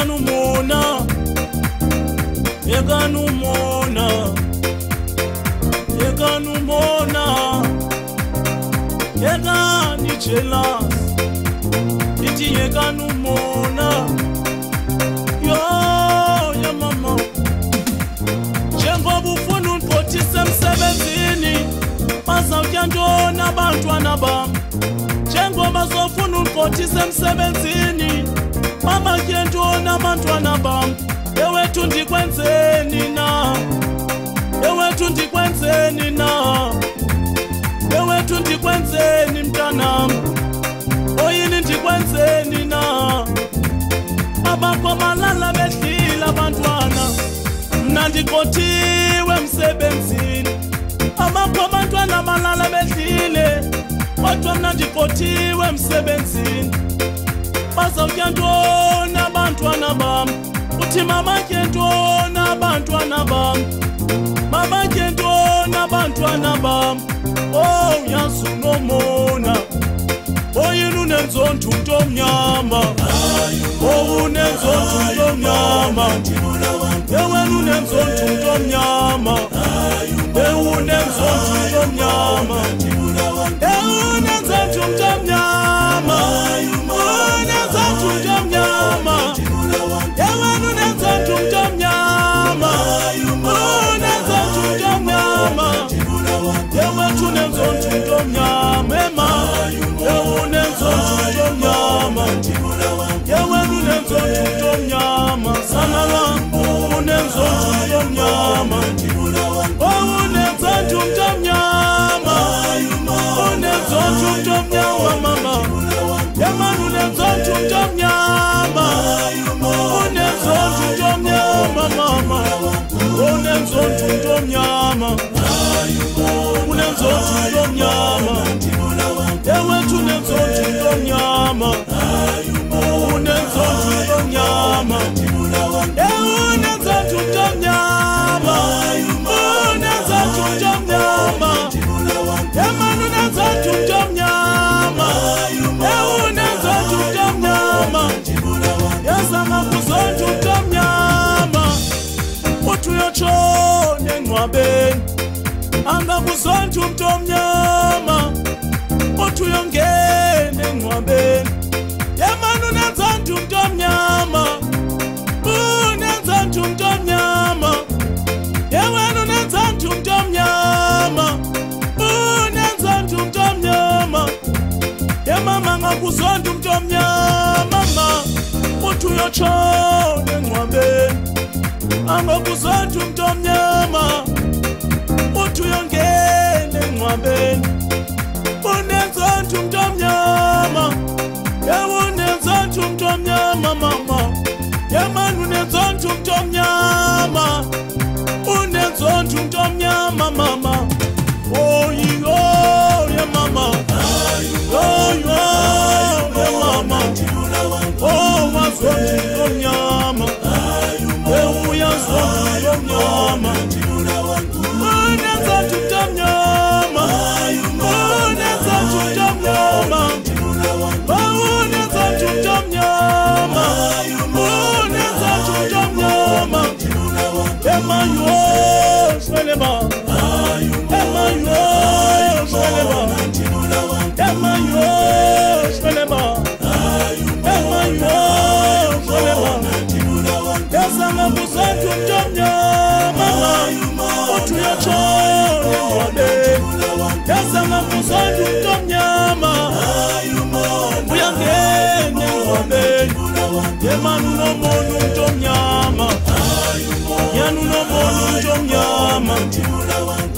yekanumona yekanumona yekanumona yekani jealous iti yekanumona yo ya mama njengoba ufuna undiqothise emsebenzini bazawutya ntoni abantwana bam njengoba zofuna undiqothise emsebenzini babatye ntoni abantwana bam ewethu ndikwenzeni na ewethu ndikwenzeni na ewethu ndikwenzeni mntanam oyini ndikwenzeni na abakho balala bedlile abantwana mna ndiqothiwe emsebenzini abakho abantwana balala bedlile kodwa mna ndiqothiwe emsebenzini bazawutya ntoni abantwana bam uthi mabatye ntoni abantwana bam mabatye ntoni abantwana bam oh uyazi unomona oyini unenzonto umntu omnyama oh unenzonto umntu omnyama ewena unenzonto umntu omnyama unenzonto umntu omnyama unenzonto umntu omnyama unenzonto umntu omnyama ewena unenzonto umntu omnyama unenzonto umntu omnyama ewethu unenzonto umntu omnyama ema unenzonto umntu omnyama ewena unenzonto umntu omnyama sanala unenzonto umntu omnyama unenzonto umntu omnyama unenzonto umntu omnyama mama yemana unenzonto umntu omnyama unenzonto umntu omnyama mama unenzonto umntu omnyama unenzonto umntu omnyama ewethu unenzonto umntu omnyama unenzonto umntu omnyama unenzonto umntu omnyama unenzonto umntu omnyama yemana unenzonto umntu omnyama unenzonto umntu omnyama yazama kuzonto umntu omnyama uthi uyotshona engcwabeni angakuzonto umntu omnyama uthi uyongena engcwabeni yemana unenzonto umntu omnyama unenzonto umntu omnyama yewena unenzonto umntu omnyama unenzonto umntu omnyama yemama angakuzonto umntu omnyama ma uthi uyotshona engcwabeni angakuzonto umntu omnyama uthi uyongena engcwabeni unenzonto umntu omnyama unenzonto umntu omnyama mama yemana unenzonto umntu omnyama unenzonto umntu omnyama mama oyiyo yemama oyiyo yemama oh wazonto umntu omnyama uyazonto umntu omnyama unenzonto umntu omnyama unenzonto umntu omnyama unenzonto umntu omnyama unenzonto umntu omnyama emayo shweleba emayo shweleba emayo shweleba emayo shweleba yazama kuzonto umntu omnyama uthi uyatshona engcwabeni yazama kuzonto umntu omnyama uyangena engcwabeni yemana unomona umntu omnyama yana unomona umntu omnyama